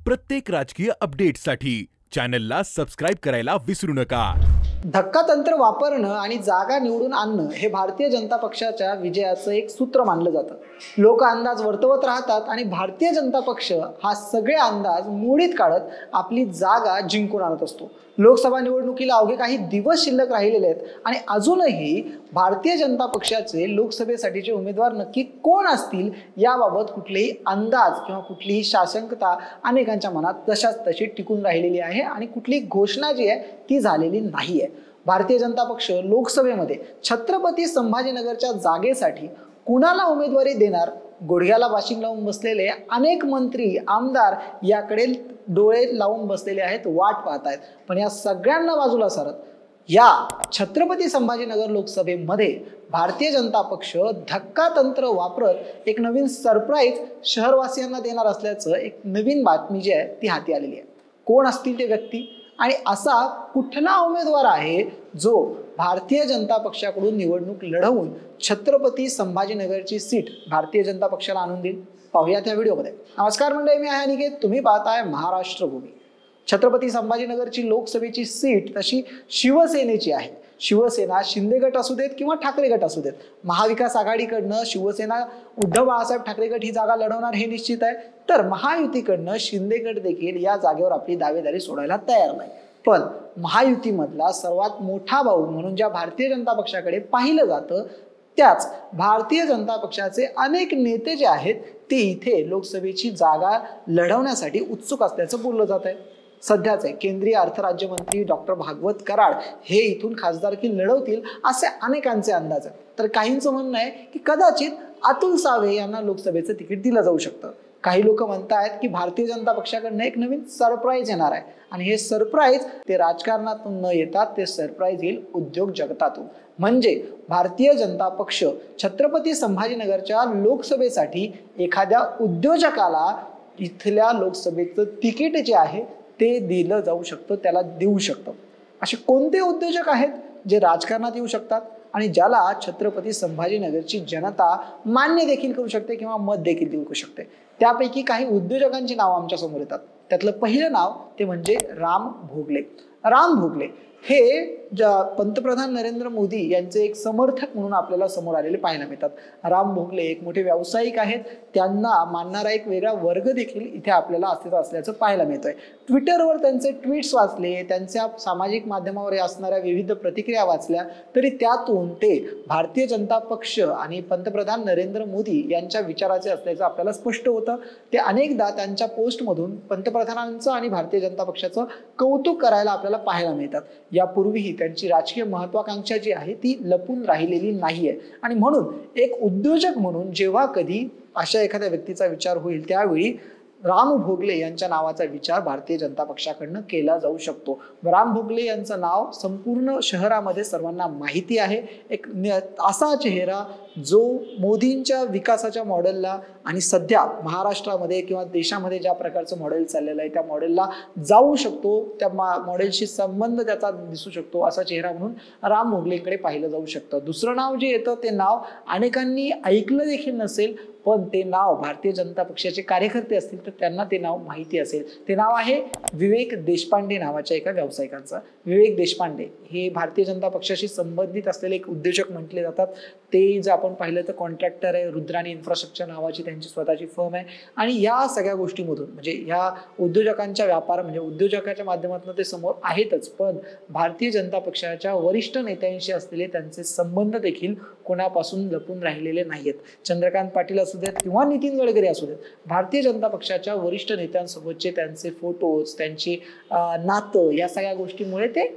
प्रत्येक राजकीय अपडेटसाठी चॅनलला सबस्क्राईब करायला विसरू नका। धक्कातंत्र वापरणं आणि जागा निवडून आणणं हे भारतीय जनता पक्षाच्या विजयाचं एक सूत्र मानलं जातं। लोक अंदाज वर्तवत राहतात आणि भारतीय जनता पक्ष हा सगळे अंदाज मोडीत काढत आपली जागा जिंकून आणत असतो। लोकसभा निवडणुकीला अवघे काही दिवस शिल्लक राहिलेले आहेत आणि अजूनही भारतीय जनता पक्षाचे लोकसभेसाठीचे उमेदवार नक्की कोण असतील याबाबत कुठलेही अंदाज किंवा कुठलीही शासंकता अनेकांच्या मनात तशाच तशी टिकून राहिलेली आहे आणि कुठली घोषणा जी आहे ती झालेली नाहीये। भारतीय जनता पक्ष लोकसभेमध्ये छत्रपती संभाजीनगरच्या जागेसाठी कुणाला उमेदवारी देणार, गुडघ्याला बाशिंग लावून बसलेले अनेक मंत्री आमदार याकडे डोळे लावून बसलेले आहेत, वाट पाहत आहेत। पण या सगळ्यांना बाजूला सारत या छत्रपती संभाजीनगर लोकसभेमध्ये भारतीय जनता पक्ष धक्कातंत्र वापरत एक नवीन सरप्राईज शहरवासियांना देणार असल्याचं एक नवीन बातमी जी आहे ती हाती आलेली आहे। कोण असतील ते व्यक्ती आणि असा कुठला उमेदवार आहे जो भारतीय जनता पक्षाकडून निवडणूक लढवून छत्रपती संभाजीनगरची सीट भारतीय जनता पक्षाला आणून देईल, पाहूयात या व्हिडिओमध्ये। नमस्कार मंडळी, मी आहे अनिकेत, तुम्ही पाहताय महाराष्ट्र भूमी। छत्रपती संभाजीनगरची लोकसभेची सीट तशी शिवसेनेची आहे। शिवसेना शिंदे गट असू देत किंवा ठाकरे गट असू देत, महाविकास आघाडीकडनं शिवसेना उद्धव बाळासाहेब ठाकरे गट ही जागा लढवणार हे निश्चित आहे, तर महायुतीकडनं शिंदे गट देखील या जागेवर आपली दावेदारी सोडायला तयार नाही। पण महायुतीमधला सर्वात मोठा भाऊ म्हणून ज्या भारतीय जनता पक्षाकडे पाहिलं जातं त्याच भारतीय जनता पक्षाचे अनेक नेते जे आहेत ते इथे लोकसभेची जागा लढवण्यासाठी उत्सुक असल्याचं बोललं जात आहे। सध्याचे केंद्रीय अर्थ राज्यमंत्री डॉक्टर भागवत कराड हे इथून खासदारकी लढवतील असे अनेकांचे अंदाज आहेत, तर काहींचं म्हणणं आहे की कदाचित अतुल सावे यांना लोकसभेचं तिकीट दिलं जाऊ शकतं। काही लोक म्हणतात की भारतीय जनता पक्षाकडनं एक नवीन सरप्राईज येणार आहे आणि हे सरप्राईज ते राजकारणातून न येता ते सरप्राईज येईल उद्योग जगतातून। म्हणजे भारतीय जनता पक्ष छत्रपती संभाजीनगरच्या लोकसभेसाठी एखाद्या उद्योजकाला इथल्या लोकसभेचं तिकीट जे आहे ते दिलं जाऊ शकतं, त्याला देऊ शकतं। असे कोणते उद्योजक आहेत जे राजकारणात येऊ शकतात आणि ज्याला छत्रपती संभाजीनगरची जनता मान्य देखील करू शकते किंवा मत देखील देऊ शकते? त्यापैकी काही उद्योजकांची नाव आमच्या समोर येतात। त्यातलं पहिलं नाव ते म्हणजे राम भोगले। राम भोगले हे पंतप्रधान नरेंद्र मोदी यांचे एक समर्थक म्हणून आपल्याला समोर आलेले पाहायला मिळतात। राम भोगले एक मोठे व्यावसायिक आहेत, त्यांना मानणारा एक वेगळा वर्ग देखील इथे आपल्याला अस्तित्वात असल्याचं पाहायला मिळतंय। ट्विटरवर त्यांचे ट्विट्स वाचले, त्यांच्या सामाजिक माध्यमावर असणाऱ्या विविध प्रतिक्रिया वाचल्या तरी त्यातून ते भारतीय जनता पक्ष आणि पंतप्रधान नरेंद्र मोदी यांच्या विचाराचे असल्याचं आपल्याला स्पष्ट होतं। ते अनेकदा त्यांच्या पोस्टमधून पंतप्रधानांचं आणि भारतीय जनता पक्षाचं कौतुक करायला आपल्याला पाहायला मिळतात। यापूर्वीही त्यांची राजकीय महत्वाकांक्षा जी आहे ती लपून राहिलेली नाहीये आणि म्हणून एक उद्योजक म्हणून जेव्हा कधी अशा एखाद्या व्यक्तीचा विचार होईल त्यावेळी राम भोगले यांच्या नावाचा विचार भारतीय जनता पक्षाकडनं केला जाऊ शकतो। राम भोगले यांचं नाव संपूर्ण शहरामध्ये सर्वांना माहिती आहे। एक असा चेहरा जो मोदींच्या विकासाच्या मॉडेलला आणि सध्या महाराष्ट्रामध्ये किंवा देशामध्ये ज्या प्रकारचं मॉडेल चाललेलं आहे त्या मॉडेलला जाऊ शकतो, त्या मॉडेलशी संबंध त्याचा दिसू शकतो असा चेहरा म्हणून राम भोगलेंकडे पाहिलं जाऊ शकतं। दुसरं नाव जे येतं ते नाव अनेकांनी ऐकलं देखील नसेल, पण ते नाव भारतीय जनता पक्षाचे कार्यकर्ते असतील तर त्यांना ते नाव माहिती असेल। ते नाव आहे विवेक देशपांडे नावाच्या एका व्यावसायिकांचं। विवेक देशपांडे हे भारतीय जनता पक्षाशी संबंधित असलेले एक उद्योजक म्हटले जातात। ते जर आपण पाहिलं तर कॉन्ट्रॅक्टर आहे, रुद्राणी इन्फ्रास्ट्रक्चर नावाची त्यांची स्वतःची फर्म आहे आणि या सगळ्या गोष्टीमधून म्हणजे ह्या उद्योजकांच्या व्यापार म्हणजे उद्योजकाच्या माध्यमातून ते समोर आहेतच, पण भारतीय जनता पक्षाच्या वरिष्ठ नेत्यांशी असलेले त्यांचे संबंध देखील कोणापासून लपून राहिलेले नाहीत। चंद्रकांत पाटील असू देत किंवा नितीन गडकरी असू देत, भारतीय जनता पक्षाच्या वरिष्ठ नेत्यांसोबतचे त्यांचे फोटोज, त्यांची नातं या सगळ्या गोष्टीमुळे ते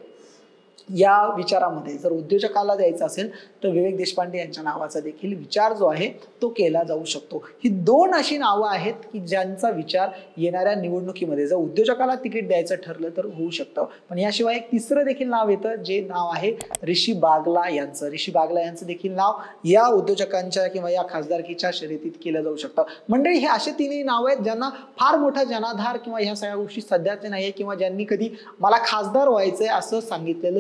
या विचारामध्ये जर उद्योजकाला द्यायचं असेल तर विवेक देशपांडे यांच्या नावाचा देखील विचार जो आहे तो केला जाऊ शकतो। ही दोन अशी नावं आहेत की ज्यांचा विचार येणाऱ्या निवडणुकीमध्ये जर उद्योजकाला तिकीट द्यायचं ठरलं तर होऊ शकतं। पण याशिवाय एक तिसरं देखील नाव येतं जे नाव आहे ऋषी बागला यांचं। ऋषी बागला यांचं देखील नाव या उद्योजकांच्या किंवा या खासदारकीच्या शर्यतीत केलं जाऊ शकतं। मंडळी, हे असे तीनही नाव आहेत ज्यांना फार मोठा जनाधार किंवा ह्या सगळ्या गोष्टी सध्याचे नाहीये किंवा ज्यांनी कधी मला खासदार व्हायचंय असं सांगितलेलं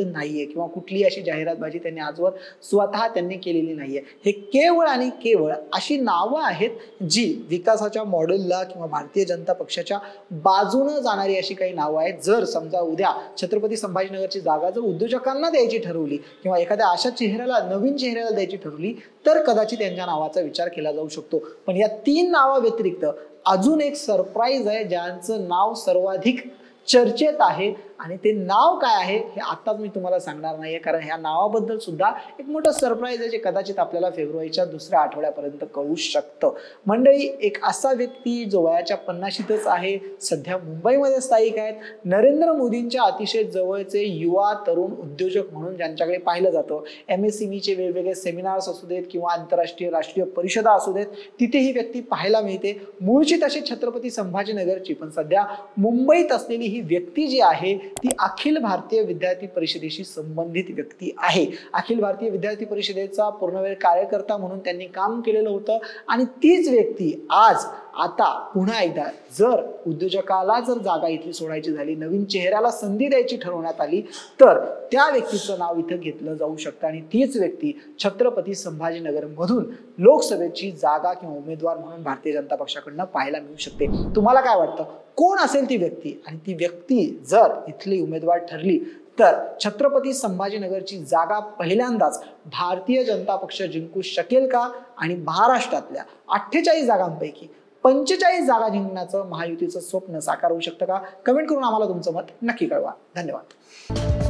नाहीये किंवा कुठली अशी जाहिरातबाजी त्यांनी आजवर स्वतः त्यांनी केलेली नाहीये. हे केवळ आणि केवळ अशी नावं आहेत जी विकासाच्या मॉडेलला किंवा भारतीय जनता पक्षाच्या बाजूने जाणारी अशी काही नावं आहेत. जर समजा उद्या छत्रपती संभाजीनगरची जागा जर उद्योजकांना द्यायची ठरवली किंवा एखाद्या अशा चेहऱ्याला, नवीन चेहऱ्याला द्यायची ठरवली तर कदाचित त्यांच्या नावाचा विचार केला जाऊ शकतो. पण या 3 नावाव्यतिरिक्त अजून एक सरप्राईज आहे ज्यांचं नाव सर्वाधिक चर्चेत आहे आणि ते नाव काय आहे हे आताच मी तुम्हाला सांगणार नाहीये, कारण ह्या नावाबद्दल सुद्धा एक मोठं सरप्राईज आहे जे कदाचित आपल्याला फेब्रुवारीच्या दुसऱ्या आठवड्यापर्यंत कळू शकतं. मंडळी, एक असा व्यक्ती जो वयाच्या 50शीतच आहे, सध्या मुंबईमध्ये स्थायिक आहेत, नरेंद्र मोदींच्या अतिशय जवळचे युवा तरुण उद्योजक म्हणून ज्यांच्याकडे पाहिलं जातं. MSMEचे वेगवेगळे सेमिनार्स असू देत किंवा आंतरराष्ट्रीय राष्ट्रीय परिषदा असू देत, तिथे ही व्यक्ती पाहायला मिळते. मूळची तशी छत्रपती संभाजीनगरची, पण सध्या मुंबईत असलेली ही व्यक्ती जी आहे ती अखिल भारतीय विद्यार्थी परिषदेशी संबंधित व्यक्ती आहे. अखिल भारतीय विद्यार्थी परिषदेचा पूर्णवेळ कार्यकर्ता म्हणून त्यांनी काम केलेलं होतं आणि तीच व्यक्ती आज आता पुन्हा एकदा जर उद्योजकाला जर जागा इथली सोडायची झाली, नवीन चेहऱ्याला संधी द्यायची ठरवण्यात आली तर त्या व्यक्तीचं नाव इथं घेतलं जाऊ शकतं आणि तीच व्यक्ती छत्रपती संभाजीनगर मधून लोकसभेची जागा किंवा उमेदवार म्हणून भारतीय जनता पक्षाकडनं पाहायला मिळू शकते. तुम्हाला काय वाटतं, कोण असेल ती व्यक्ती? आणि ती व्यक्ती जर इथली उमेदवार ठरली तर छत्रपती संभाजीनगरची जागा पहिल्यांदाच भारतीय जनता पक्ष जिंकू शकेल का? आणि महाराष्ट्रातल्या 48 जागांपैकी 45 जागा जिंकण्याचं महायुतीचं स्वप्न साकार होऊ शकतं का? कमेंट करून आम्हाला तुमचं मत नक्की कळवा. धन्यवाद.